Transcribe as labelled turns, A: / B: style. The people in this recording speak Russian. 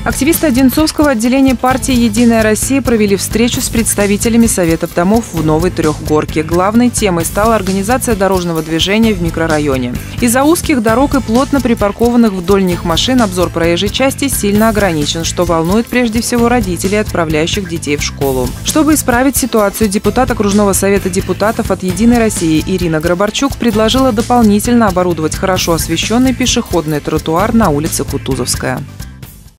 A: Активисты Одинцовского отделения партии «Единая Россия» провели встречу с представителями советов домов в Новой Трехгорке. Главной темой стала организация дорожного движения в микрорайоне. Из-за узких дорог и плотно припаркованных вдоль них машин обзор проезжей части сильно ограничен, что волнует прежде всего родителей, отправляющих детей в школу. Чтобы исправить ситуацию, депутат окружного совета депутатов от «Единой России» Ирина Грабарчук предложила дополнительно оборудовать хорошо освещенный пешеходный тротуар на улице Кутузовская.